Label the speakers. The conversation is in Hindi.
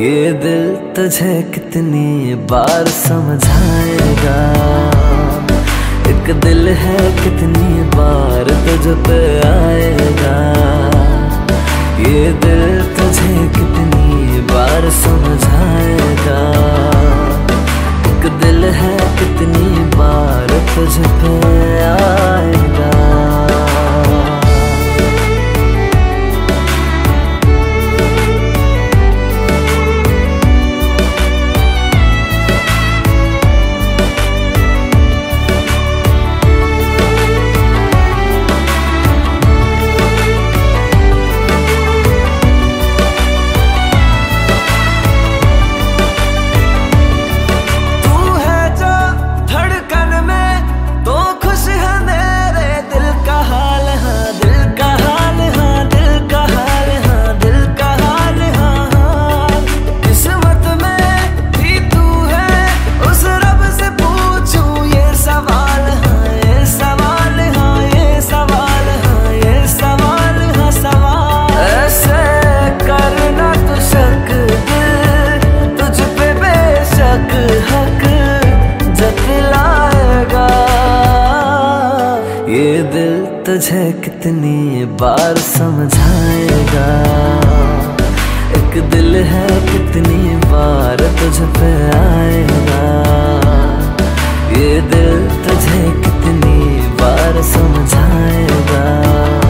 Speaker 1: ये दिल तुझे कितनी बार समझाएगा। एक दिल है कितनी बार तुझ पे आएगा। ये दिल तुझे कितनी बार समझाएगा। एक दिल है कितनी बार तुझ पे आएगा। ये दिल तुझे कितनी बार समझाएगा। एक दिल है कितनी बार तुझ पे आएगा। ये दिल तुझे कितनी बार समझाएगा।